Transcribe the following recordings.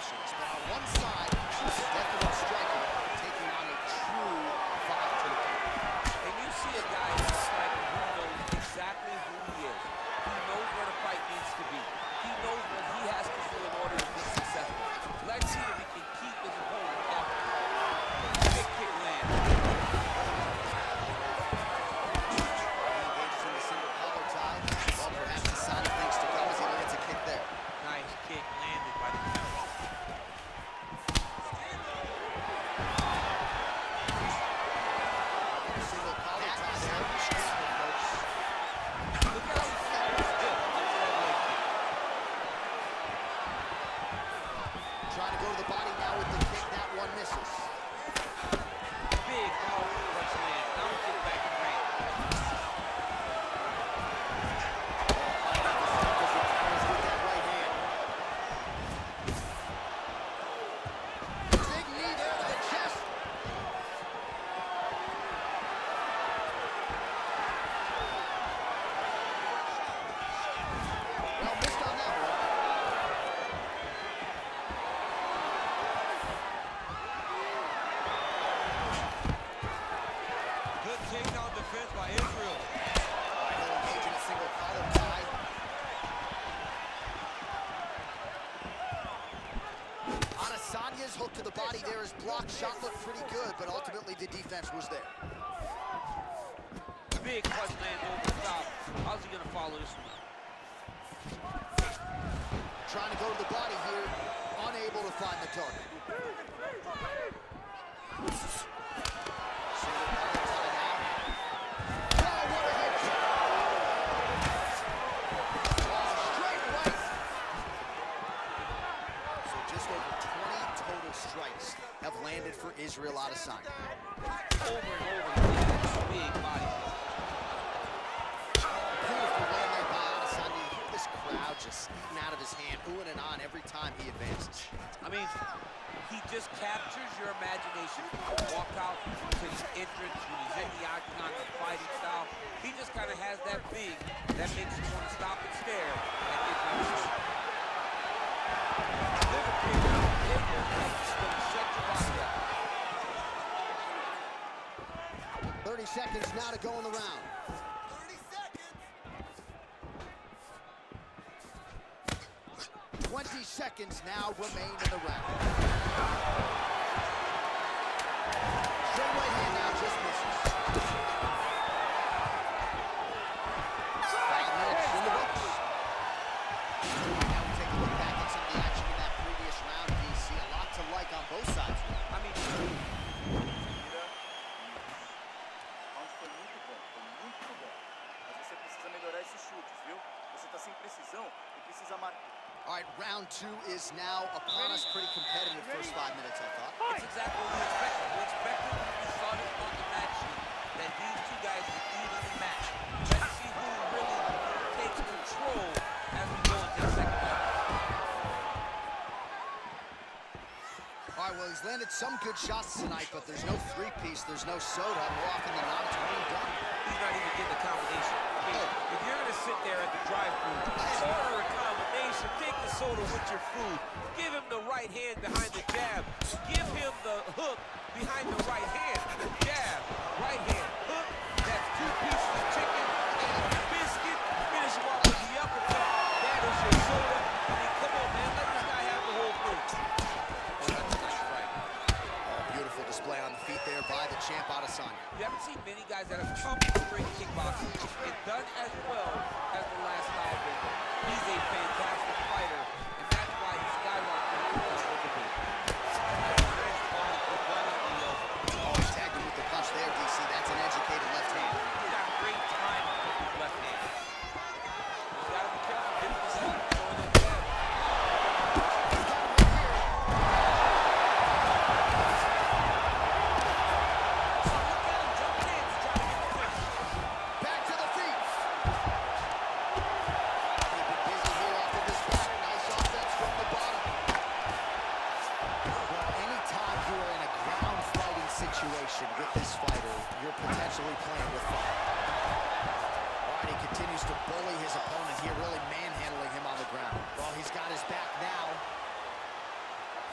specialist, but on one side, he's a definite striker, taking on a true fight to the body. And you see a guy who's a striker who knows exactly who he is. He knows where the fight needs to be. He knows what he has to do in order to be successful. Let's see if he can keep his opponent captive. Big kick land. He engages in the single collar tie. Well, perhaps the sign of things to come as he lands a kick there. Nice kick landed by the counter. Single collar tie there. Look how he follows stiff onto that leg kick. Trying to go to the body now with the kick. That one misses. Big powerful punch land. Now we get back to range. Big knee there to the chest. Well, missed on that one. Good takedown defense by Israel. He'll engage in a single collar tie. Adesanya's hook to the body there. His block shot looked pretty good, but ultimately the defense was there. Big punch lands over the top. How's he gonna follow this one? Trying to go to the body here, unable to find the target. Single collar tie now. Oh, what a head kick. Oh, straight right. So just over 20 total strikes have landed for Israel Adesanya. Over and over, he lands this big body. Beautiful land there by Adesanya. You hear this crowd just eating out of his hand, oohing and on every time he advances. I mean, he just captures your imagination from the walkout to the entrance when he's in the octagon, the fighting style. He just kind of has that thing that makes you want to stop and stare at Israel. Liverpool, it's going to set your body up. 30 seconds now to go in the round. 20 seconds now remain in the round. Straight right hand now just misses. 5 minutes in the books. Now we take a look back at some of the action in that previous round. DC, a lot to like on both sides. I mean, Round foi muito bom, mas você precisa melhorar esses chutes, viu? Você tá sem precisão e precisa marcar. All right, round 2 is now upon us. Pretty competitive first 5 minutes, I thought. it's exactly what we expected. We expected when we saw this on the match sheet that these two guys would evenly match. Let's see who really takes control as we go into the second round. All right, well, he's landed some good shots tonight, but there's no three-piece, there's no soda. More often than not, it's one and done. He's not even getting a combination. I mean, if you're going to sit there at the drive-thru, order a combination, take the soda with your food, give him the right hand behind the jab, give him the hook behind the right hand, jab, right hand, hook, that's 2 pieces of chicken and a biscuit, finish him off with the uppercut, that is your soda. I mean, come on, man, let this guy have the whole thing. Oh, that's a nice fight. Oh, beautiful display on the feet there by the champ Adesanya. You haven't seen many guys that have come from straight kickboxing and done as well as the last guy did. He's a fantastic fighter, and that's why he skyrocketed to the level. Nice body, good right on the elbow. Oh, he tagged him with the punch there, DC. That's an educated left hand. He's got great timing with his left hand. He's got to be careful getting this out and throwing that jab. Back to the feet. Keep it busy here off of this back. Nice offense from the bottom. Well, anytime you are in a ground fighting situation with this fighter, you're potentially playing with fire. All right, he continues to bully his opponent here, really manhandling him on the ground. Well, he's got his back now.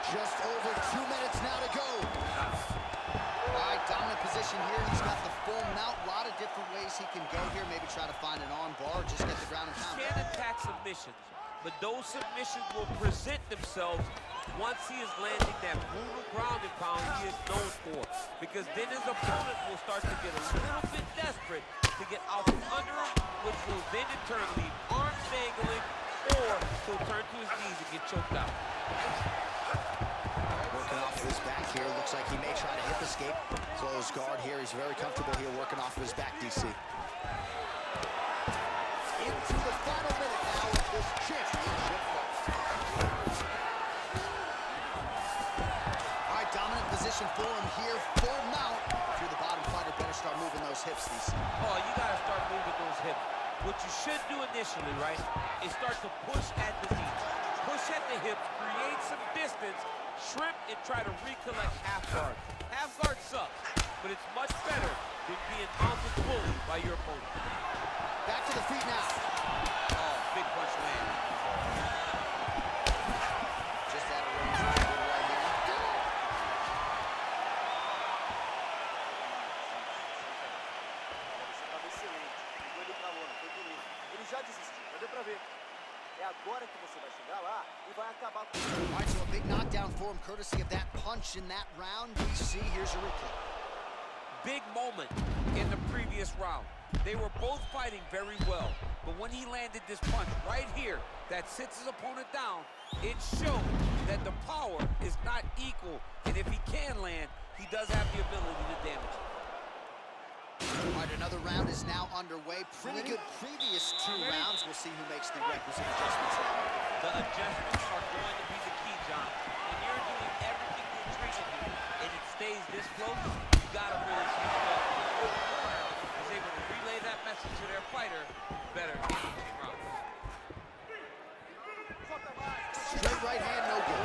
Just over 2 minutes now to go. All right, dominant position here. He's got the full mount. A lot of different ways he can go here. Maybe try to find an arm bar or just get the ground and pound. He can attack submissions, but those submissions will present themselves once he is landing that brutal ground and pound he is known for. Because then his opponent will start to get a little bit desperate to get out from under him, which will then in turn leave arms dangling, or he'll turn to his knees and get choked out. Working off of his back here. Looks like he may try to hip escape. Close guard here. He's very comfortable here working off of his back, DC. Into the final minute now of this championship fight. All right, dominant position for him here. Full mount. If you're the bottom fighter, better start moving those hips, DC. Oh, you got to start moving those hips. What you should do initially, right, is start to push at the knees. Push at the hips, create some distance, shrimp, and try to recollect half guard. Half guard sucks, but it's much better than being mounted fully by your opponent. Back to the feet now. Oh, big punch land. Just out of range right here. Você estava excelente. Ligou ele pra lona, foi bonito. Ele já desistiu, mas deu pra ver. É agora que você vai chegar lá e vai acabar com isso. All right, so a big knockdown for him, courtesy of that punch in that round. DC, here's your replay. Big moment in the previous round. They were both fighting very well, but when he landed this punch right here that sits his opponent down, it showed that the power is not equal, and if he can land, he does have the ability to damage it. All right, another round is now underway. Pretty good previous two rounds. We'll see who makes the requisite adjustments now. The adjustments are going to be the key, John. When you're doing everything you're trained to do, and it stays this close, you gotta really switch it up. If the corner is able to relay that message to their fighter, better in between rounds. Straight right hand, no good.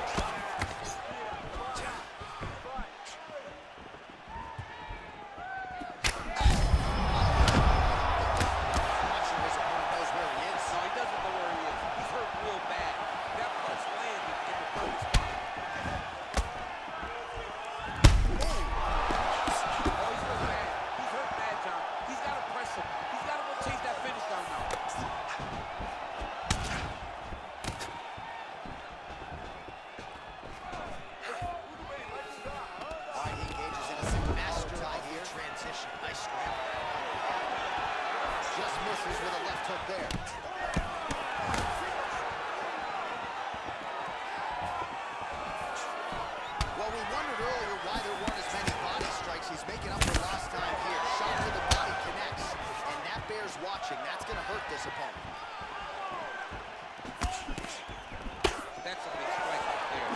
Watching, that's going to hurt this opponent. That's a big strike right there.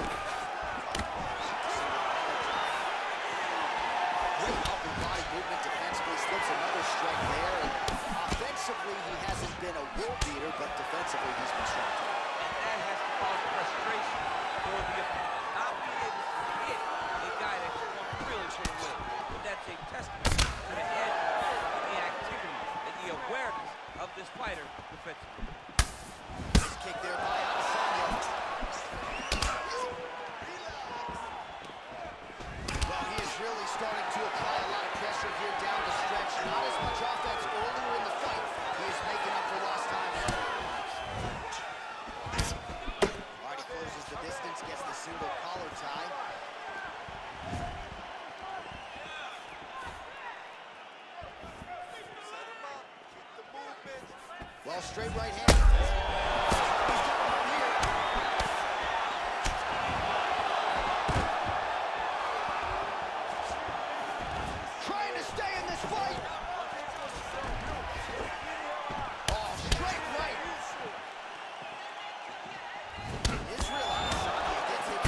Great upper body movement defensively, slips another strike there. And offensively, he hasn't been a will beater, but defensively, he's been strong. And that has to cause frustration for the opponent. Not being able to hit a guy that you want to really put away. But that's a testament to the edge of the activity and the awareness of this fighter defensively. Nice kick there by Adesanya. Well, he is really starting to apply a lot of pressure here down the stretch. Not as much offense earlier in the fight. He is making up for lost time now. All right, he closes the distance, gets the single collar tie. Well, straight right hand. He's got one here. Trying to stay in this fight. Oh, straight right. Israel Adesanya gets it.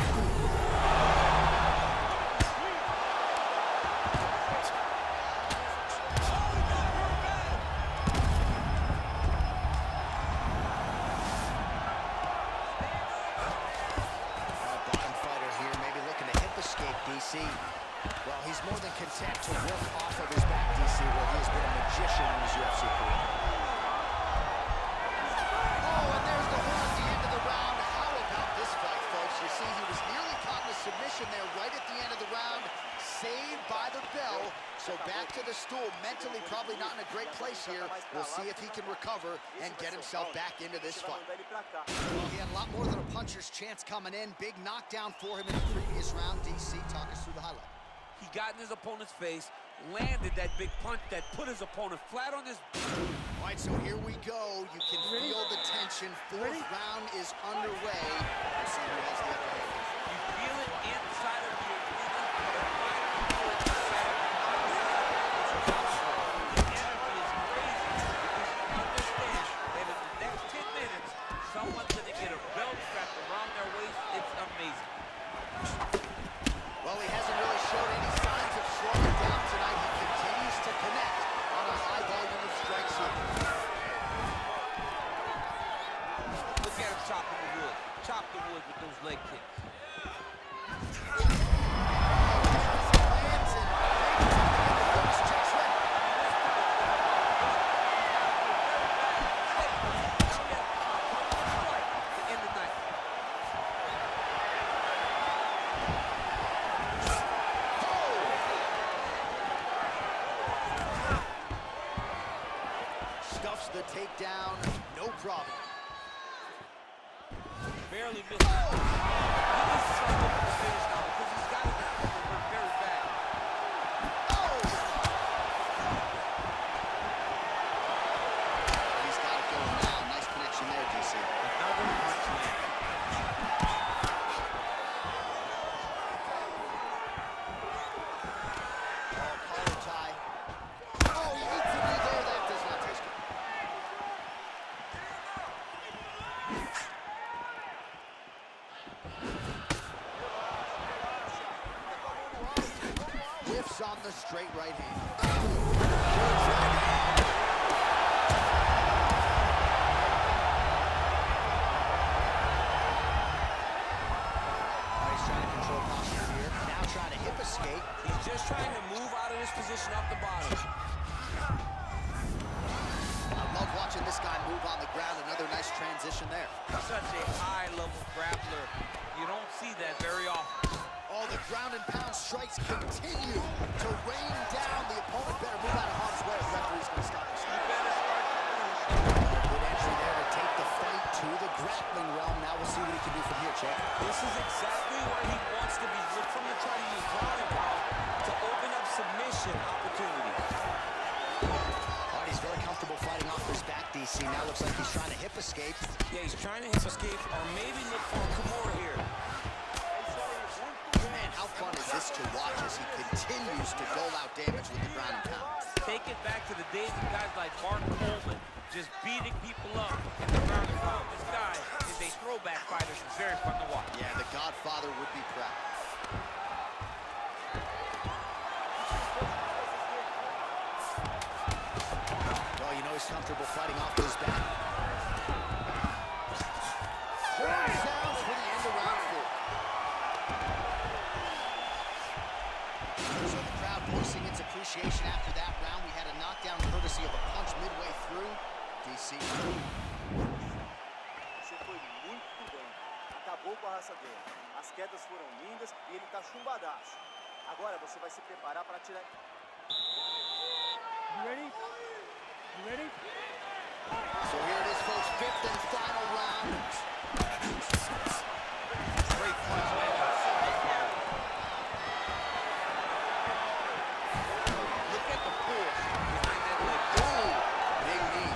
DC. Well, he's more than content to work off of his back, DC, where he has been a magician in his UFC career. Oh, and there's the horn at the end of the round. How about this fight, folks? You see, he was nearly submission there right at the end of the round. Saved by the bell. So back to the stool. Mentally probably not in a great place here. We'll see if he can recover and get himself back into this fight. Well, he had a lot more than a puncher's chance coming in. Big knockdown for him in the previous round. DC, talk us through the highlight. He got in his opponent's face, landed that big punch that put his opponent flat on his... All right, so here we go. You can feel the tension. Fourth round is underway. Let's see who has the upper hand. You feel it inside of the arena. The fighter feels inside of the outside. The energy is crazy because you understand that in the next 10 minutes, someone's going to get a belt strapped around their waist. It's amazing. Well, he hasn't really shown any signs of slowing down tonight. He continues to connect on a high volume of strikes here. Look at him chopping the wood. Chop the wood with those leg kicks. Stuffs the takedown, no problem. Barely missed it. He needs to start looking to finish now because he's got it very bad. He's got it going now. Nice connection there, DC. Another punch land. Collar tie. Oh, he eats a knee there. That does not taste good. Whiffs on the straight right hand. He's trying to control posture here. Now trying to hip escape. He's just trying to move out of this position off the bottom. I love watching this guy move on the ground. Another nice transition there. Such a high-level grappler. You don't see that very often. Oh, the ground and pound strikes continue to rain down. The opponent better move out of harm's way. The referee's going to stop this. You better start to Good entry there to take the fight to the grappling realm. Now we'll see what he can do from here, Chad. This is exactly where he wants to be. Look for him to try to use ground and pound to open up submission opportunities. All right, he's very comfortable fighting off his back, DC. Now looks like he's trying to hip escape. Yeah, he's trying to hip escape or maybe look for a Kimura here. Man, how fun is this to watch as he continues to dole out damage with the ground and pound? Take it back to the days of guys like Mark Coleman just beating people up in the ground and pound. This guy is a throwback fighter. It's very fun to watch. Yeah, the Godfather would be proud. Oh, you know he's comfortable fighting off his back. Horn sounds for the end of round 4. So the crowd voicing its appreciation after that round. We had a knockdown courtesy of a punch midway through. DC. Você foi muito bem. Acabou com a raça dele. As quedas foram lindas e ele tá chumbadaço. Agora você vai se preparar para tirar... You ready? You ready? So here it is, folks. Fifth and final round. Great punch landed. Look at the force behind that leg. Ooh, big knee.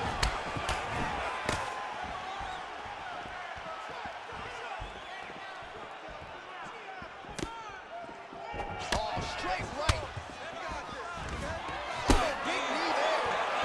Oh, straight right. Oh, big knee there.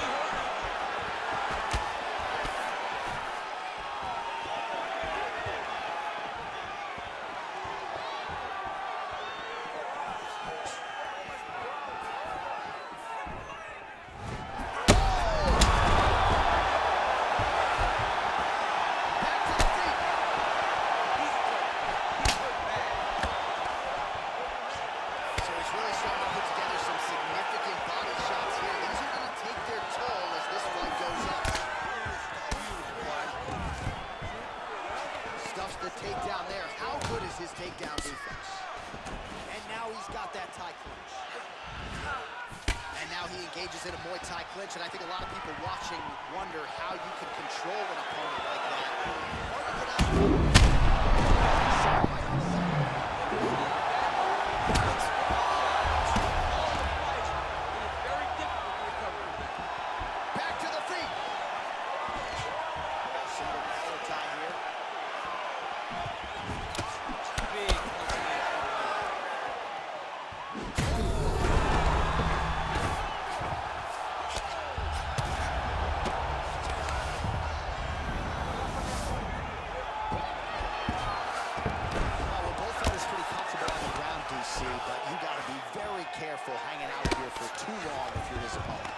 So he's really starting to put together some significant body shots here. These are going to take their toll as this fight goes on. Stuffs the takedown there. How good is his takedown defense. And now he's got that Thai clinch. And now he engages in a Muay Thai clinch, and I think a lot of people watching wonder how you can control an opponent like that. Back to the feet. Single collar tie here. Big. But you got to be very careful hanging out here for too long if you're his opponent.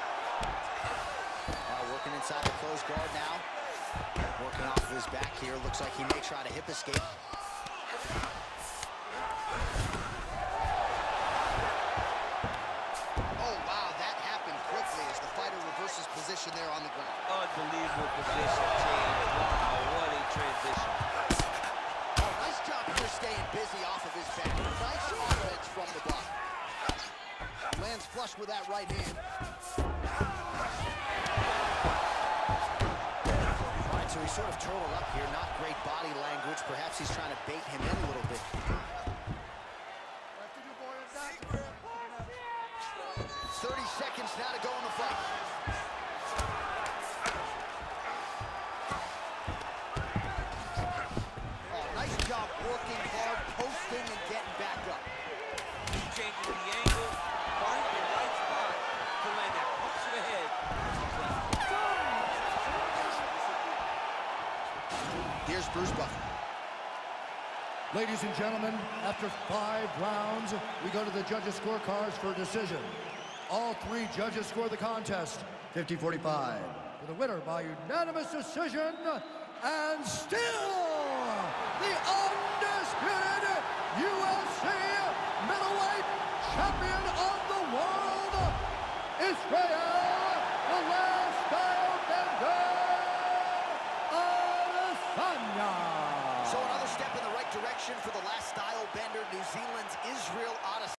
Working inside the closed guard now. Working off of his back here. Looks like he may try to hip escape. Oh, wow, that happened quickly as the fighter reverses position there on the ground. Unbelievable position change. Wow, what a transition. Nice job here staying busy off of his back. Nice offense from the block. Lands flush with that right hand. All right, so he's sort of turtled up here. Not great body language. Perhaps he's trying to bait him in a little bit. 30 seconds now to go in the fight. Nice job working hard, posting, and getting back up. Changing the angle, finding the right spot to land that punch to the head. Here's Bruce Buffer. Ladies and gentlemen, after 5 rounds, we go to the judges' scorecards for a decision. All 3 judges score the contest 50-45. For the winner by unanimous decision, and still the undisputed UFC middleweight champion of the world, Israel Adesanya. So another step in the right direction for the last style bender, New Zealand's Israel Adesanya.